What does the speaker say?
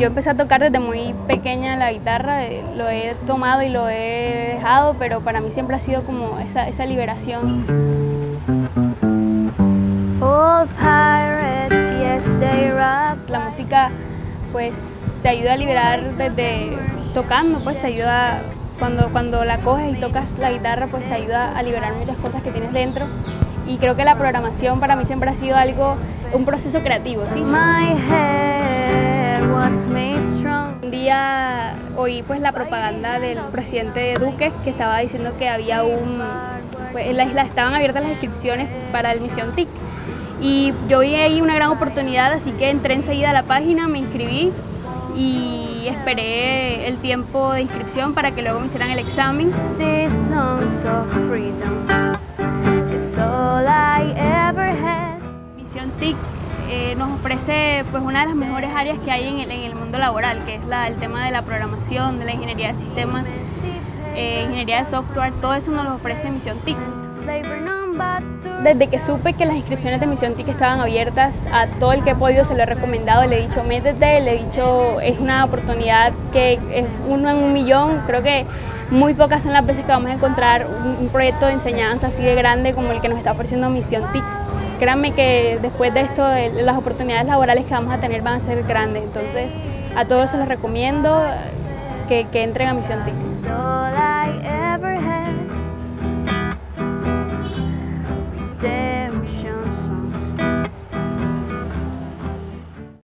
Yo empecé a tocar desde muy pequeña la guitarra, lo he tomado y lo he dejado, pero para mí siempre ha sido como esa liberación. Old pirates, yes, they rock. La música pues te ayuda a liberar desde tocando, pues te ayuda cuando la coges y tocas la guitarra, pues te ayuda a liberar muchas cosas que tienes dentro. Y creo que la programación para mí siempre ha sido un proceso creativo, ¿sí? My head was made strong. Un día oí pues la propaganda del presidente Duque que estaba diciendo que había pues en la isla estaban abiertas las inscripciones para el Misión TIC. Y yo vi ahí una gran oportunidad, así que entré enseguida a la página, me inscribí y esperé el tiempo de inscripción para que luego me hicieran el examen. These songs of freedom is all I ever had. Misión TIC nos ofrece pues una de las mejores áreas que hay en el mundo laboral, que es el tema de la programación, de la ingeniería de sistemas, ingeniería de software, todo eso nos lo ofrece Misión TIC. Desde que supe que las inscripciones de Misión TIC estaban abiertas, a todo el que he podido se lo he recomendado, le he dicho métete, le he dicho es una oportunidad que es 1 en 1.000.000, creo que muy pocas son las veces que vamos a encontrar un proyecto de enseñanza así de grande como el que nos está ofreciendo Misión TIC. Créanme que después de esto las oportunidades laborales que vamos a tener van a ser grandes, entonces a todos se los recomiendo que entren a Misión TIC.